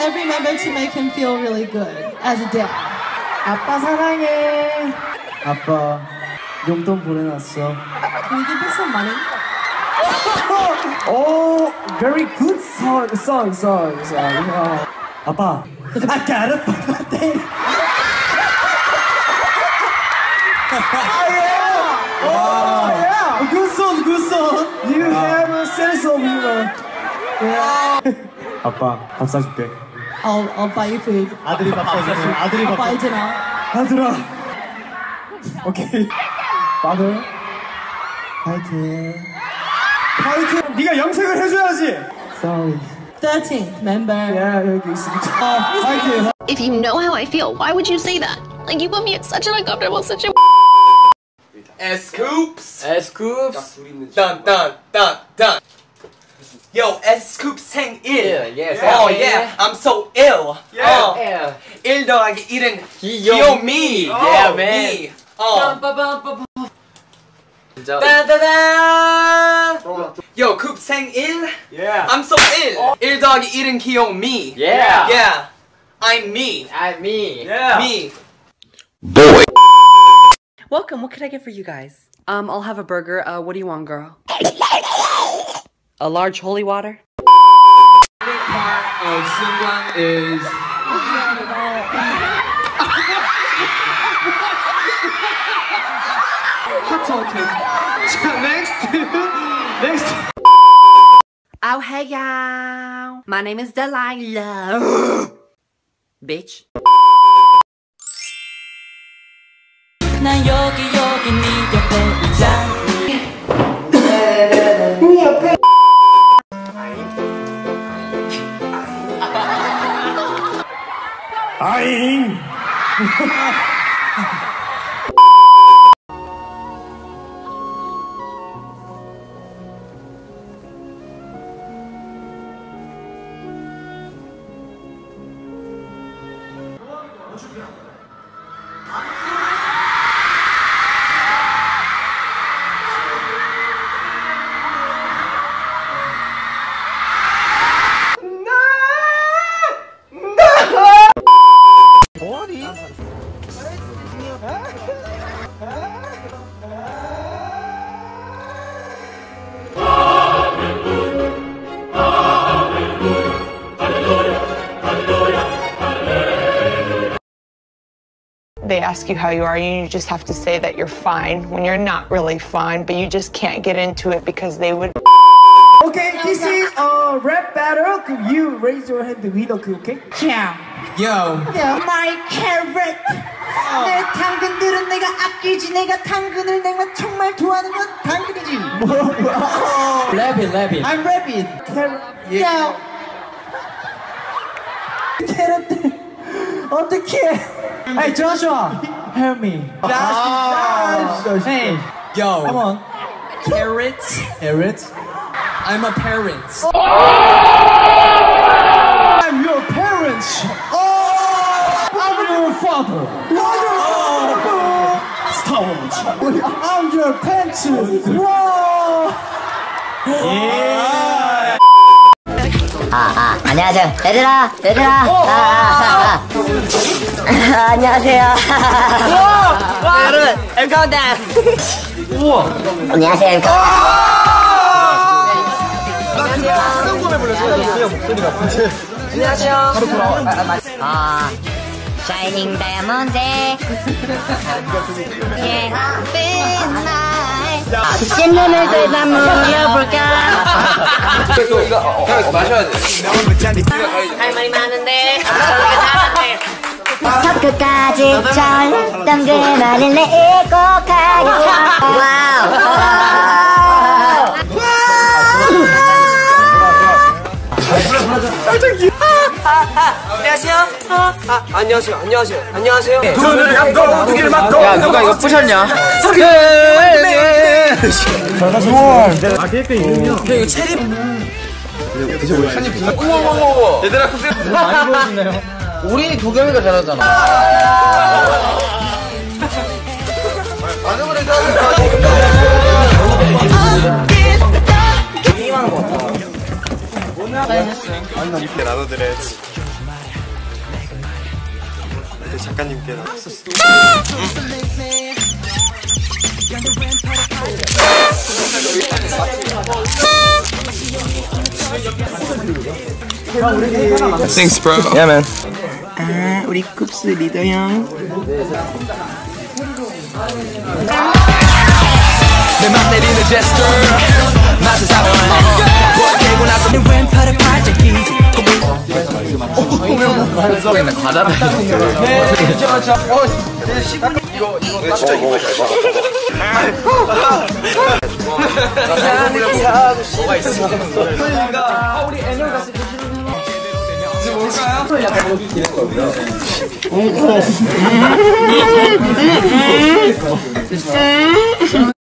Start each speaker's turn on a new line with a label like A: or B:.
A: every member to make him feel really good as a dad.
B: 아빠 사랑해. 아빠 용돈 보내놨어.
A: Can you give us some money?
B: Oh, very good song. 아빠, I got it. Yeah. Good song. You have a sense of humor. Yeah. 아빠, 밥 사줄게.
A: I'll buy you food.
B: 아들이 밥 사줄게.
A: I'll buy you dinner.
B: 아들아. 오케이. Father. 파이팅. 네가 영생을 해줘야지. Sorry.
A: 13th member.
B: Yeah, 여기 있습니다. 파이팅.
C: If you know how I feel, why would you say that? Like, you put me in such an uncomfortable situation.
D: S-Scoops!
E: S-Scoops!
D: Dun. Yo, S-Scoops 생일!
E: Yes.
D: Oh yeah, I'm so ill!
E: Yeah.
D: 1 더하기 1은 귀요미!
E: Yeah, man.
D: Me!
E: 따다다!
D: Yo, Coop 생일!
E: Yeah.
D: I'm so ill! 1 더하기 1은 귀요미!
E: Yeah.
D: Yeah, I'm me!
E: And me.
D: Yeah. Me!
F: Welcome, what can I get for you guys? I'll have a burger. What do you want, girl? A large holy water?
E: Favorite part of Sungwon is... hot talking. Next.
F: Oh, hey, y'all. My name is Delilah. Bitch.
A: 난 여기 네 옆에 있잖니.
B: 아잉.
G: They ask you how you are, and you just have to say that you're fine when you're not really fine, but you just can't get into it because they would.
B: Okay, this is a rap battle. Could you raise your hand with a okay?
A: Yeah.
D: Yo!
A: My carrot. 내 당근들은 내가 아끼지. 내가 당근을 내가 정말 좋아하는 건 당근이지.
E: Rabbit.
A: I'm rabbit.
B: Carrot.
A: Yeah.
B: 캐럿들 어떻게? Hey Joshua, help me. Hey,
D: Yo!
B: come on.
D: Carrots?
B: Carrots.
D: I'm a parent.
B: I'm your parents. Oh, I'm your father. Star Wars. I'm your pants. Whoa. Yeah.
H: 안녕하세요. 얘들아. 안녕하세요.
E: 여러분, 엠카운트! 우와!
H: 안녕하세요.
E: 안녕하세요.
H: 샤이닝 다이아몬드. 예쁜 날. 신눈을 들다 물어볼까?
E: 이거 마셔야 돼.
H: 할 말이 많은데. 저 끝까지 절던 그 말을 내일 꼭 하겠어. 와우.
E: 안녕하세요.
D: 두 눈을 감고 두 귀를 막고.
E: 야, 누가 이거 부셨냐? 이거 체리. 우와. 얘들아, 고생 많이 보여주네요. 우리 도겸이가 잘하잖아. 반응을 해줘야
D: 아니, 나 이렇게 나눠드려야지.
B: 작가님께.
D: Thanks, bro. Yeah, man.
A: 아, 우리 쿱스 리더 형.
D: 내맘 내리는 제스처 맛을 잡아 깨고 나서 내 왼팔을 팔짝 끼지 과자를 이거 진짜 이거 뭐가 있어 우리 애널 갔을 때 이제 뭘까요?